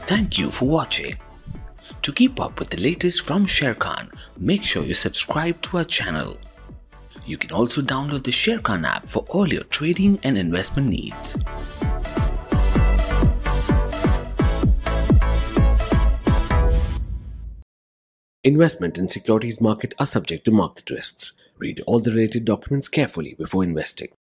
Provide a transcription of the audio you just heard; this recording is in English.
Thank you for watching. To keep up with the latest from Sharekhan, make sure you subscribe to our channel. You can also download the Sharekhan app for all your trading and investment needs. Investment in securities market are subject to market risks. Read all the related documents carefully before investing.